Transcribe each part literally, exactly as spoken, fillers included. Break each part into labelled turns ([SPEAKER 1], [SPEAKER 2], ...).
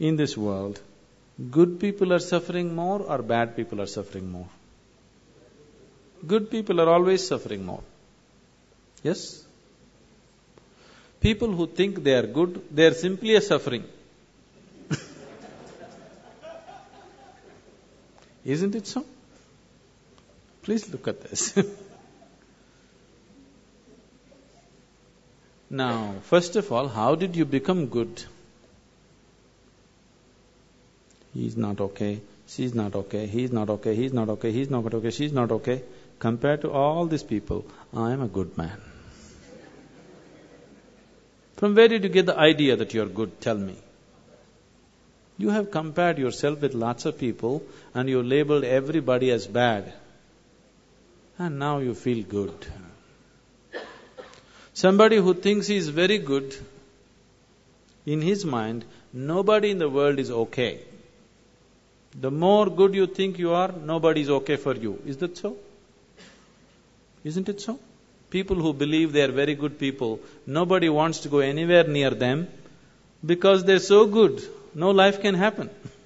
[SPEAKER 1] in this world, good people are suffering more or bad people are suffering more? Good people are always suffering more. Yes? People who think they are good, they are simply a suffering. Isn't it so? Please look at this. Now, first of all, how did you become good? He's not okay, she's not okay, he's not okay, he's not okay, he's not okay, she's not okay. Compared to all these people, I am a good man. From where did you get the idea that you're good? Tell me. You have compared yourself with lots of people and you labeled everybody as bad. And now you feel good. Somebody who thinks he is very good, in his mind, nobody in the world is okay. The more good you think you are, nobody is okay for you. Is that so? Isn't it so? People who believe they are very good people, nobody wants to go anywhere near them because they're so good, no life can happen.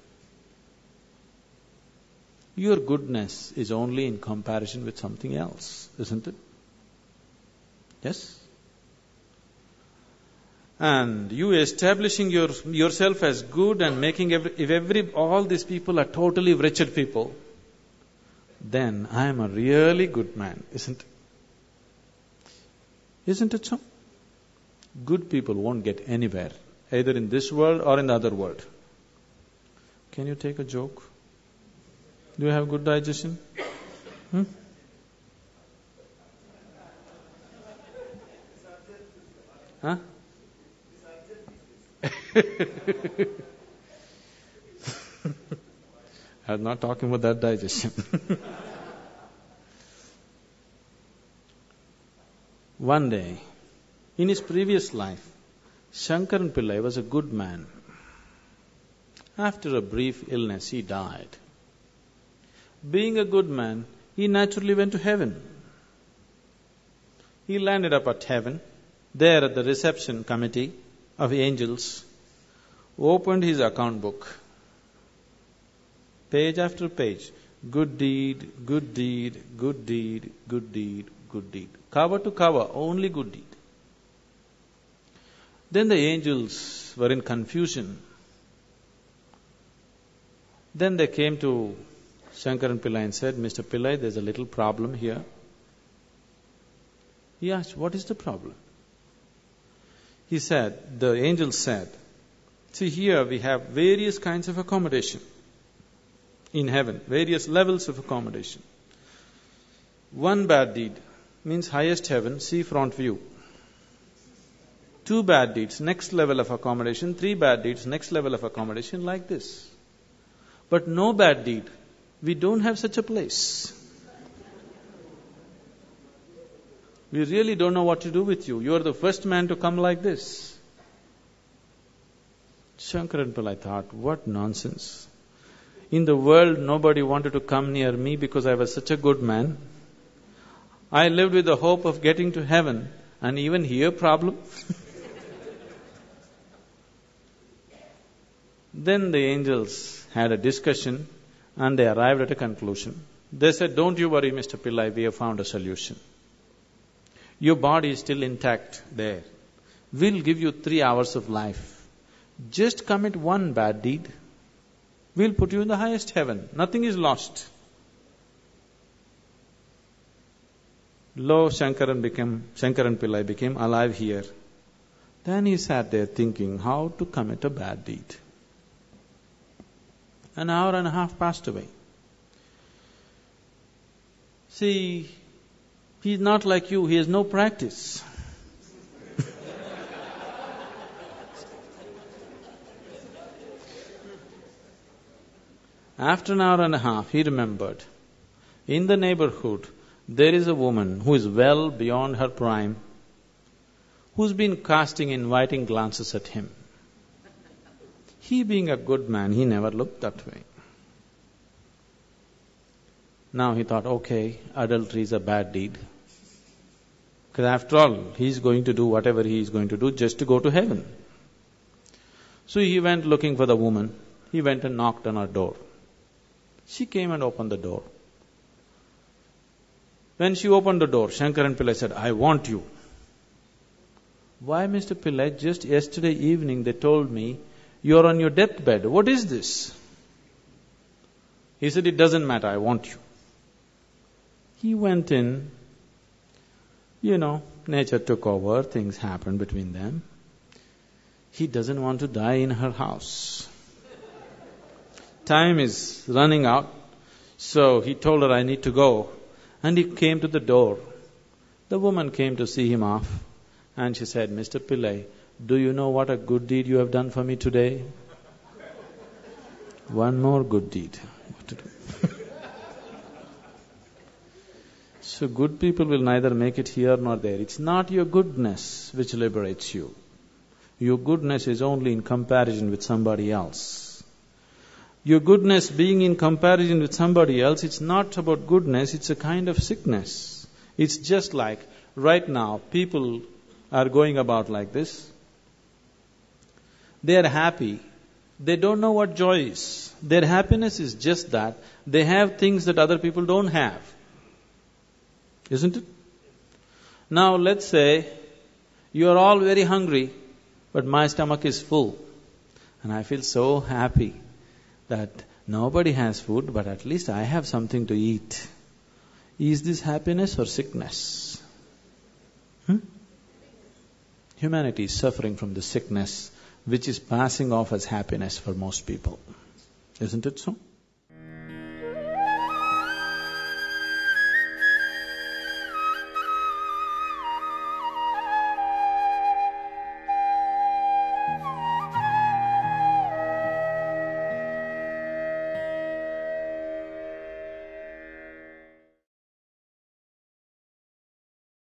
[SPEAKER 1] Your goodness is only in comparison with something else, isn't it? Yes? And you establishing your, yourself as good and making every, if every, all these people are totally wretched people, then I am a really good man, isn't it? Isn't it so? Good people won't get anywhere, either in this world or in the other world. Can you take a joke? Do you have good digestion? Hmm? Huh? I'm not talking about that digestion. One day, in his previous life, Shankaran Pillai was a good man. After a brief illness, he died. Being a good man, he naturally went to heaven. He landed up at heaven, there at the reception committee of angels, opened his account book. Page after page, good deed, good deed, good deed, good deed, good deed. Cover to cover, only good deed. Then the angels were in confusion. Then they came to Shankaran Pillai and said, Mister Pillai, there's a little problem here. He asked, what is the problem? He said, the angel said, see here we have various kinds of accommodation in heaven, various levels of accommodation. One bad deed means highest heaven, sea front view. Two bad deeds, next level of accommodation. Three bad deeds, next level of accommodation, like this. But no bad deed. We don't have such a place. We really don't know what to do with you. You are the first man to come like this. Shankaran Pillai thought, what nonsense. In the world, nobody wanted to come near me because I was such a good man. I lived with the hope of getting to heaven, and even here problem. Then the angels had a discussion and they arrived at a conclusion. They said, don't you worry, Mister Pillai, we have found a solution. Your body is still intact there. We'll give you three hours of life. Just commit one bad deed. We'll put you in the highest heaven. Nothing is lost. Lo, Shankaran became, Shankaran Pillai became alive here. Then he sat there thinking how to commit a bad deed. An hour and a half passed away. See, he's not like you, he has no practice. After an hour and a half, he remembered, in the neighborhood, there is a woman who is well beyond her prime, who's been casting inviting glances at him. He being a good man, he never looked that way. Now he thought, okay, adultery is a bad deed. Because after all, he's going to do whatever he is going to do just to go to heaven. So he went looking for the woman. He went and knocked on her door. She came and opened the door. When she opened the door, Shankaran Pillai said, I want you. Why, Mister Pillai? Just yesterday evening they told me, you're on your deathbed. What is this? He said, it doesn't matter, I want you. He went in, you know, nature took over, things happened between them. He doesn't want to die in her house. Time is running out, so he told her, I need to go. And he came to the door. The woman came to see him off, and she said, Mister Pillai, do you know what a good deed you have done for me today? One more good deed. What to do? So good people will neither make it here nor there. It's not your goodness which liberates you. Your goodness is only in comparison with somebody else. Your goodness being in comparison with somebody else, it's not about goodness, it's a kind of sickness. It's just like, right now, people are going about like this. They are happy. They don't know what joy is. Their happiness is just that they have things that other people don't have. Isn't it? Now let's say, you are all very hungry, but my stomach is full. And I feel so happy that nobody has food, but at least I have something to eat. Is this happiness or sickness? Hmm? Humanity is suffering from the sickness which is passing off as happiness for most people. Isn't it so?